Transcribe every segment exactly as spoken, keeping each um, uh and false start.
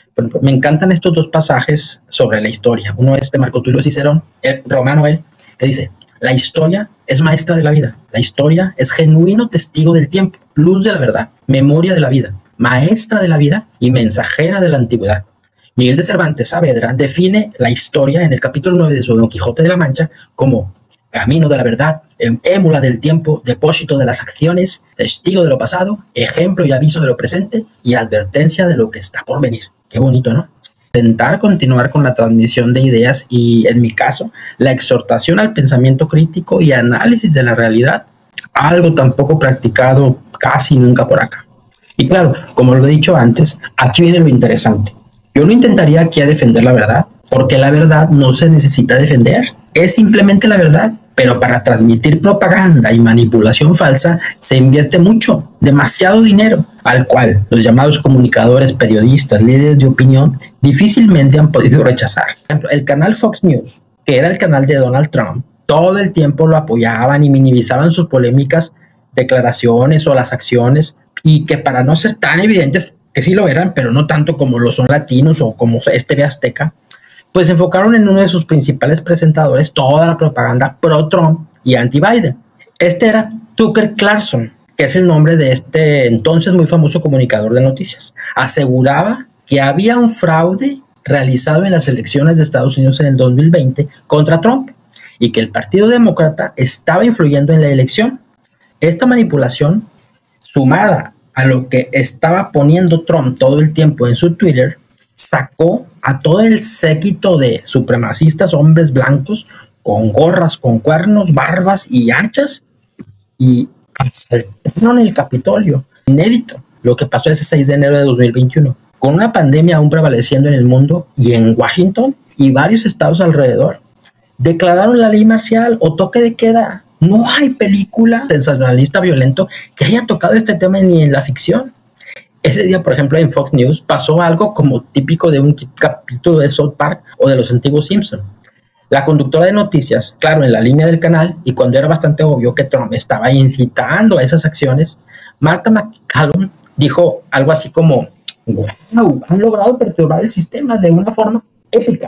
Por ejemplo, me encantan estos dos pasajes sobre la historia. Uno es de Marco Tulio Cicerón, el romano él, que dice: la historia es maestra de la vida. La historia es genuino testigo del tiempo, luz de la verdad, memoria de la vida, maestra de la vida y mensajera de la antigüedad. Miguel de Cervantes Saavedra define la historia en el capítulo nueve de su Don Quijote de la Mancha como camino de la verdad, émula del tiempo, depósito de las acciones, testigo de lo pasado, ejemplo y aviso de lo presente y advertencia de lo que está por venir. Qué bonito, ¿no? Intentar continuar con la transmisión de ideas y, en mi caso, la exhortación al pensamiento crítico y análisis de la realidad, algo tampoco practicado casi nunca por acá. Y claro, como lo he dicho antes, aquí viene lo interesante. Yo no intentaría aquí a defender la verdad, porque la verdad no se necesita defender, es simplemente la verdad. Pero para transmitir propaganda y manipulación falsa se invierte mucho, demasiado dinero, al cual los llamados comunicadores, periodistas, líderes de opinión difícilmente han podido rechazar. Por ejemplo, el canal Fox News, que era el canal de Donald Trump, todo el tiempo lo apoyaban y minimizaban sus polémicas declaraciones o las acciones, y que para no ser tan evidentes, que sí lo eran, pero no tanto como lo son latinos o como es T V Azteca, pues enfocaron en uno de sus principales presentadores toda la propaganda pro-Trump y anti-Biden. Este era Tucker Carlson, que es el nombre de este entonces muy famoso comunicador de noticias. Aseguraba que había un fraude realizado en las elecciones de Estados Unidos en el dos mil veinte contra Trump y que el Partido Demócrata estaba influyendo en la elección. Esta manipulación, sumada a lo que estaba poniendo Trump todo el tiempo en su Twitter, sacó a todo el séquito de supremacistas hombres blancos con gorras, con cuernos, barbas y hachas y asaltaron el Capitolio. Inédito lo que pasó ese seis de enero de dos mil veintiuno, con una pandemia aún prevaleciendo en el mundo y en Washington y varios estados alrededor. Declararon la ley marcial o toque de queda. No hay película sensacionalista violento que haya tocado este tema ni en la ficción. Ese día, por ejemplo, en Fox News pasó algo como típico de un capítulo de South Park o de los antiguos Simpson. La conductora de noticias, claro, en la línea del canal, y cuando era bastante obvio que Trump estaba incitando a esas acciones, Martha McCallum dijo algo así como: wow, han logrado perturbar el sistema de una forma épica.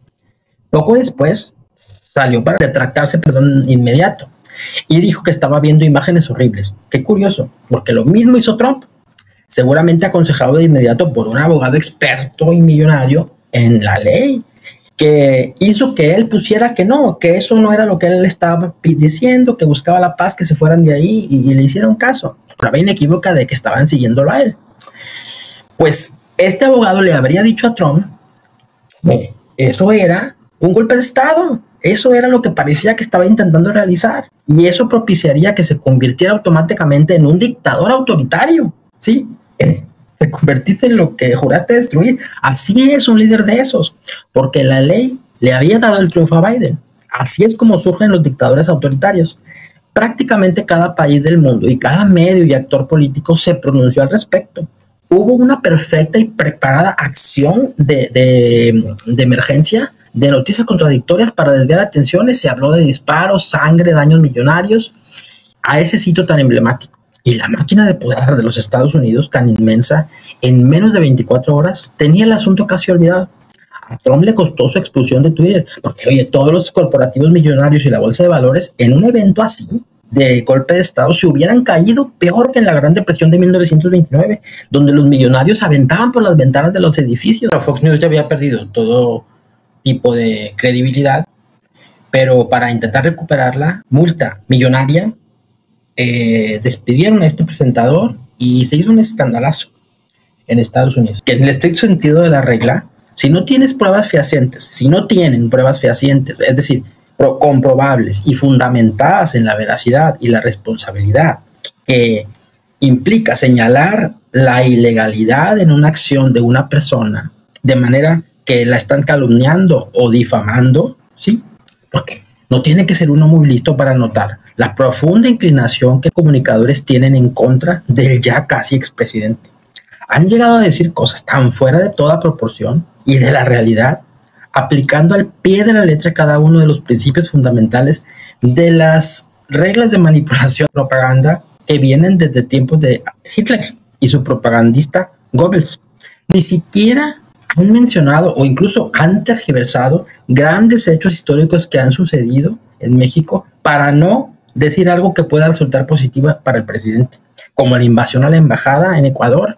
Poco después salió para retractarse, perdón, inmediato, y dijo que estaba viendo imágenes horribles. Qué curioso, porque lo mismo hizo Trump, seguramente aconsejado de inmediato por un abogado experto y millonario en la ley, que hizo que él pusiera que no, que eso no era lo que él estaba diciendo, que buscaba la paz, que se fueran de ahí, y, y le hicieron caso. Prueba inequívoca de que estaban siguiéndolo a él. Pues este abogado le habría dicho a Trump que eso era un golpe de Estado, eso era lo que parecía que estaba intentando realizar, y eso propiciaría que se convirtiera automáticamente en un dictador autoritario. Sí, te convertiste en lo que juraste destruir. Así es un líder de esos, porque la ley le había dado el triunfo a Biden. Así es como surgen los dictadores autoritarios. Prácticamente cada país del mundo y cada medio y actor político se pronunció al respecto. Hubo una perfecta y preparada acción de, de, de emergencia, de noticias contradictorias para desviar atenciones. Se habló de disparos, sangre, daños millonarios a ese sitio tan emblemático. Y la máquina de poder de los Estados Unidos, tan inmensa, en menos de veinticuatro horas, tenía el asunto casi olvidado. A Trump le costó su expulsión de Twitter, porque oye, todos los corporativos millonarios y la bolsa de valores, en un evento así, de golpe de Estado, se hubieran caído peor que en la Gran Depresión de mil novecientos veintinueve, donde los millonarios aventaban por las ventanas de los edificios. Pero Fox News ya había perdido todo tipo de credibilidad, pero para intentar recuperarla, multa millonaria, Eh, despidieron a este presentador y se hizo un escandalazo en Estados Unidos. Que en el estricto sentido de la regla, si no tienes pruebas fehacientes, si no tienen pruebas fehacientes, es decir, pro- comprobables y fundamentadas en la veracidad y la responsabilidad que implica señalar la ilegalidad en una acción de una persona de manera que la están calumniando o difamando, ¿sí? Porque no tiene que ser uno muy listo para notar la profunda inclinación que comunicadores tienen en contra del ya casi expresidente. Han llegado a decir cosas tan fuera de toda proporción y de la realidad, aplicando al pie de la letra cada uno de los principios fundamentales de las reglas de manipulación y propaganda que vienen desde tiempos de Hitler y su propagandista Goebbels. Ni siquiera han mencionado o incluso han tergiversado grandes hechos históricos que han sucedido en México para no decir algo que pueda resultar positiva para el presidente, como la invasión a la embajada en Ecuador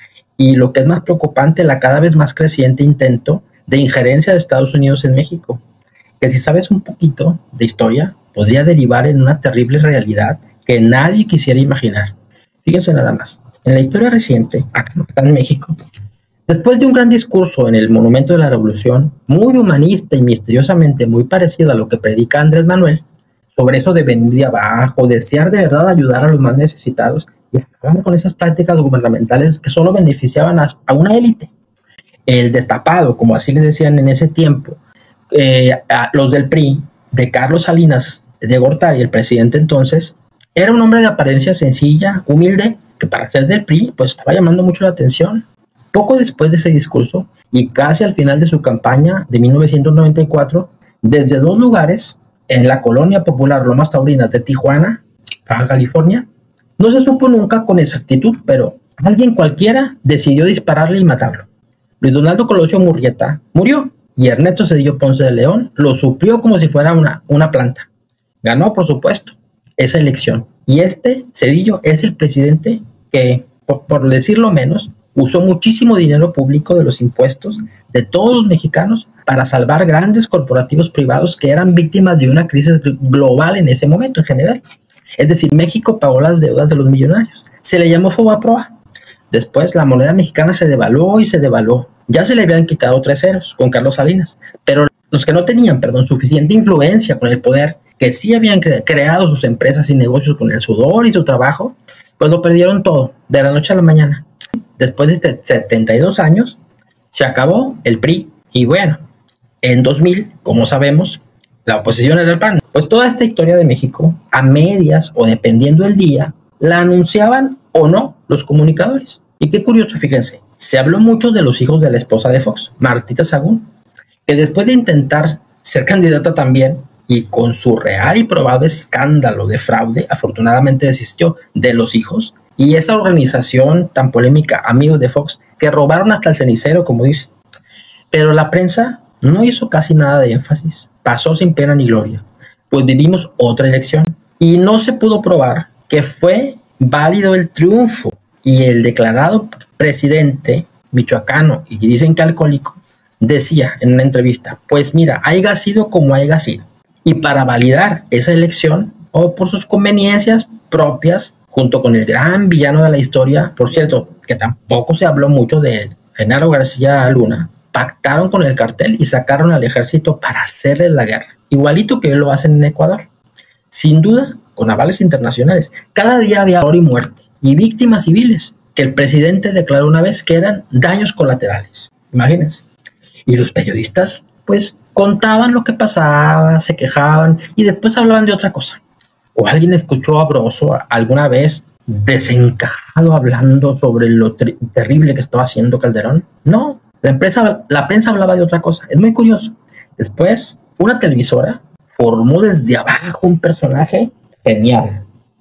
y, lo que es más preocupante, la cada vez más creciente intento de injerencia de Estados Unidos en México, que si sabes un poquito de historia podría derivar en una terrible realidad que nadie quisiera imaginar. Fíjense nada más, en la historia reciente, acá en México, después de un gran discurso en el Monumento de la Revolución, muy humanista y misteriosamente muy parecido a lo que predica Andrés Manuel, sobre eso de venir de abajo, desear de verdad ayudar a los más necesitados y acabar con esas prácticas gubernamentales que solo beneficiaban a, a una élite. El destapado, como así le decían en ese tiempo, eh, a los del P R I, de Carlos Salinas de Gortari, el presidente entonces, era un hombre de apariencia sencilla, humilde, que para ser del P R I pues estaba llamando mucho la atención. Poco después de ese discurso y casi al final de su campaña de mil novecientos noventa y cuatro, desde dos lugares, en la colonia popular Lomas Taurinas de Tijuana, Baja California, no se supo nunca con exactitud, pero alguien cualquiera decidió dispararle y matarlo. Luis Donaldo Colosio Murrieta murió y Ernesto Zedillo Ponce de León lo suplió como si fuera una, una planta. Ganó, por supuesto, esa elección. Y este Zedillo es el presidente que, por, por decirlo menos, usó muchísimo dinero público de los impuestos de todos los mexicanos para salvar grandes corporativos privados que eran víctimas de una crisis global en ese momento en general. Es decir, México pagó las deudas de los millonarios. Se le llamó Fobaproa. Después la moneda mexicana se devaluó y se devaluó. Ya se le habían quitado tres ceros con Carlos Salinas, pero los que no tenían, perdón, suficiente influencia con el poder, que sí habían cre- creado sus empresas y negocios con el sudor y su trabajo, pues lo perdieron todo de la noche a la mañana. Después de setenta y dos años, se acabó el P R I. Y bueno, en dos mil, como sabemos, la oposición era el P A N. Pues toda esta historia de México, a medias o dependiendo del día, la anunciaban o no los comunicadores. Y qué curioso, fíjense, se habló mucho de los hijos de la esposa de Fox, Martita Sagún, que después de intentar ser candidata también, y con su real y probado escándalo de fraude, afortunadamente desistió de los hijos, y esa organización tan polémica, amigos de Fox, que robaron hasta el cenicero, como dice. Pero la prensa no hizo casi nada de énfasis, pasó sin pena ni gloria, pues vivimos otra elección, y no se pudo probar que fue válido el triunfo, y el declarado presidente michoacano, y dicen que alcohólico, decía en una entrevista, pues mira, haya sido como haya sido, y para validar esa elección, o por sus conveniencias propias, junto con el gran villano de la historia, por cierto, que tampoco se habló mucho de él, Genaro García Luna, pactaron con el cartel y sacaron al ejército para hacerle la guerra, igualito que lo hacen en Ecuador, sin duda con avales internacionales. Cada día había horror y muerte, y víctimas civiles, que el presidente declaró una vez que eran daños colaterales, imagínense. Y los periodistas, pues, contaban lo que pasaba, se quejaban, y después hablaban de otra cosa. ¿O alguien escuchó a Broso alguna vez desencajado hablando sobre lo ter- terrible que estaba haciendo Calderón? No, la, empresa, la prensa hablaba de otra cosa. Es muy curioso. Después, una televisora formó desde abajo un personaje genial,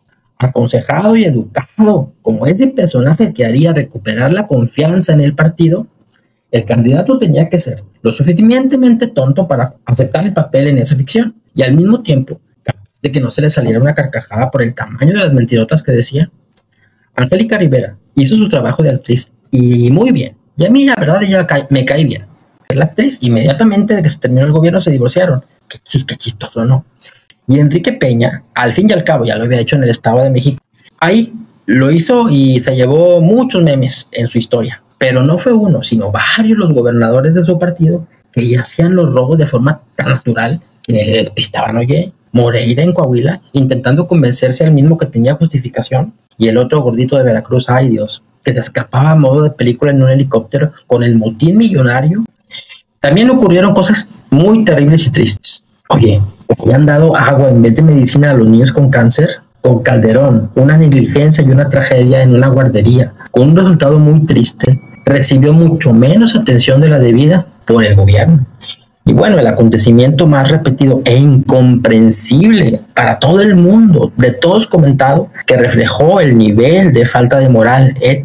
aconsejado y educado, como ese personaje que haría recuperar la confianza en el partido. El candidato tenía que ser lo suficientemente tonto para aceptar el papel en esa ficción y al mismo tiempo de que no se le saliera una carcajada por el tamaño de las mentirotas que decía. Angélica Rivera hizo su trabajo de actriz y muy bien. Y a mí la verdad ella cae, me cae bien. La actriz, inmediatamente de que se terminó el gobierno, se divorciaron. Qué, chis, qué chistoso, ¿no? Y Enrique Peña, al fin y al cabo, ya lo había hecho en el Estado de México. Ahí lo hizo y se llevó muchos memes en su historia. Pero no fue uno, sino varios los gobernadores de su partido que ya hacían los robos de forma tan natural que le despistaban, oye, Moreira en Coahuila, intentando convencerse al mismo que tenía justificación, y el otro gordito de Veracruz, ay Dios, que se escapaba a modo de película en un helicóptero con el motín millonario. También ocurrieron cosas muy terribles y tristes. Oye, le habían dado agua en vez de medicina a los niños con cáncer. Con Calderón, una negligencia y una tragedia en una guardería, con un resultado muy triste, recibió mucho menos atención de la debida por el gobierno. Y bueno, el acontecimiento más repetido e incomprensible para todo el mundo, de todos comentado, que reflejó el nivel de falta de moral, ética,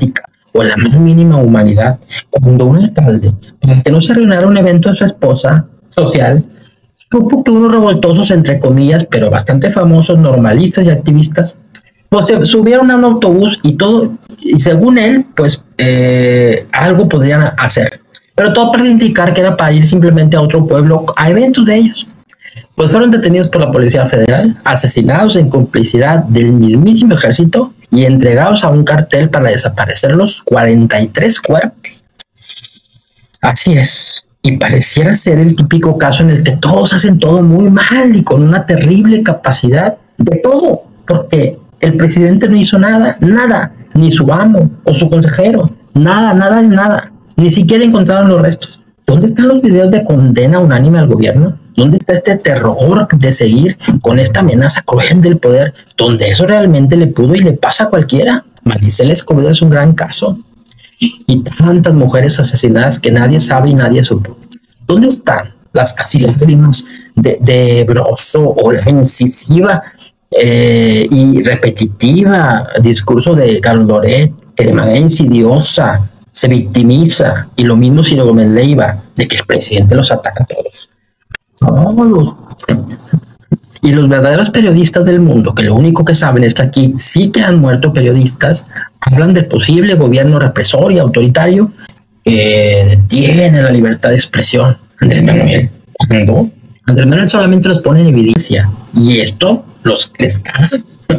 o la más mínima humanidad, cuando un alcalde, para que no se arruinara un evento de su esposa social, supo que unos revoltosos, entre comillas, pero bastante famosos, normalistas y activistas, pues se subieron a un autobús y todo, y según él, pues eh, algo podrían hacer. Pero todo parece indicar que era para ir simplemente a otro pueblo a eventos de ellos. Pues fueron detenidos por la Policía Federal, asesinados en complicidad del mismísimo ejército y entregados a un cartel para desaparecer los cuarenta y tres cuerpos. Así es. Y pareciera ser el típico caso en el que todos hacen todo muy mal y con una terrible capacidad de todo, porque el presidente no hizo nada, nada, ni su amo o su consejero, nada, nada es nada. Ni siquiera encontraron los restos. ¿Dónde están los videos de condena unánime al gobierno? ¿Dónde está este terror de seguir con esta amenaza cruel del poder? Donde eso realmente le pudo y le pasa a cualquiera. Maricela Escobedo es un gran caso. Y tantas mujeres asesinadas que nadie sabe y nadie supo. ¿Dónde están las casi lágrimas de, de Broso o la incisiva eh, y repetitiva discurso de Carlos Loret, que de manera insidiosa se victimiza, y lo mismo Ciro Gómez Leiva, de que el presidente los ataca a todos? Todos. Y los verdaderos periodistas del mundo, que lo único que saben es que aquí sí que han muerto periodistas, hablan del posible gobierno represor y autoritario que detiene la libertad de expresión. Andrés Manuel, ¿cuándo? Andrés Manuel solamente los pone en evidencia, y esto los les caga.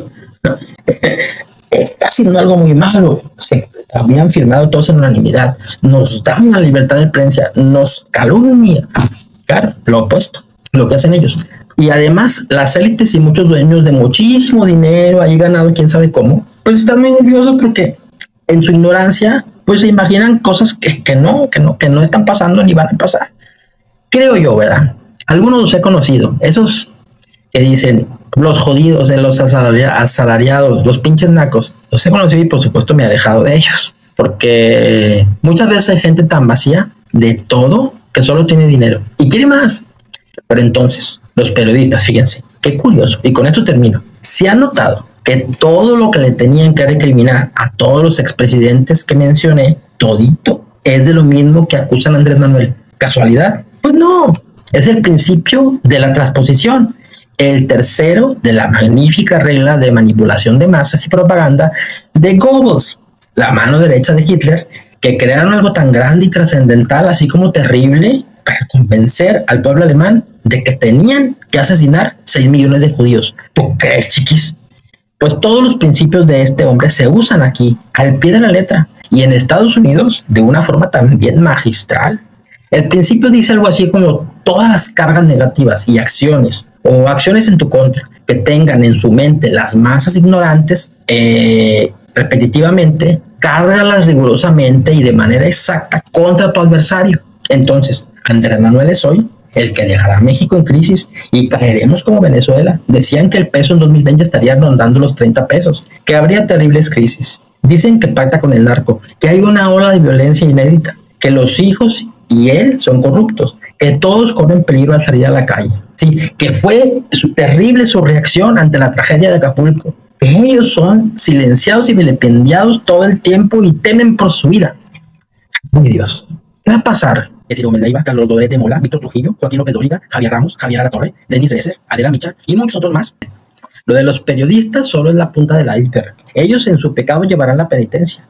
Está haciendo algo muy malo. Se habían firmado todos en unanimidad. Nos dan la libertad de prensa, nos calumnia. Claro, lo opuesto, lo que hacen ellos. Y además, las élites y muchos dueños de muchísimo dinero, ahí ganado, quién sabe cómo, pues están muy nerviosos porque en su ignorancia, pues se imaginan cosas que, que no, que no, que no están pasando ni van a pasar. Creo yo, ¿verdad? Algunos los he conocido, esos que dicen los jodidos, de los asalariados, los pinches nacos, los he conocido y por supuesto me he dejado de ellos, porque muchas veces hay gente tan vacía de todo que solo tiene dinero y quiere más. Pero entonces, los periodistas, fíjense, qué curioso, y con esto termino. Se ha notado que todo lo que le tenían que recriminar a todos los expresidentes que mencioné, todito, es de lo mismo que acusan a Andrés Manuel. ¿Casualidad? Pues no, es el principio de la transposición. El tercero de la magnífica regla de manipulación de masas y propaganda de Goebbels, la mano derecha de Hitler, que crearon algo tan grande y trascendental, así como terrible, para convencer al pueblo alemán de que tenían que asesinar seis millones de judíos. ¿Tú crees, chiquis? Pues todos los principios de este hombre se usan aquí, al pie de la letra, y en Estados Unidos de una forma también magistral. El principio dice algo así como: todas las cargas negativas y acciones o acciones en tu contra que tengan en su mente las masas ignorantes, eh, repetitivamente, cárgalas rigurosamente y de manera exacta contra tu adversario. Entonces, Andrés Manuel es hoy el que dejará a México en crisis y caeremos como Venezuela. Decían que el peso en dos mil veinte estaría rondando los treinta pesos, que habría terribles crisis. Dicen que pacta con el narco, que hay una ola de violencia inédita, que los hijos y él son corruptos, que todos corren peligro al salir a la calle. Sí, que fue terrible su reacción ante la tragedia de Acapulco, que ellos son silenciados y vilipendiados todo el tiempo y temen por su vida. ¡Ay, Dios! ¿Qué va a pasar? Que Ciro Gómez Leiva, Carlos Loret de Mola, Víctor Trujillo, Joaquín López Dóriga, Javier Ramos, Javier Alatorre, Denis Dresser, Adela Micha y muchos otros más. Lo de los periodistas solo es la punta del iceberg. Ellos en su pecado llevarán la penitencia.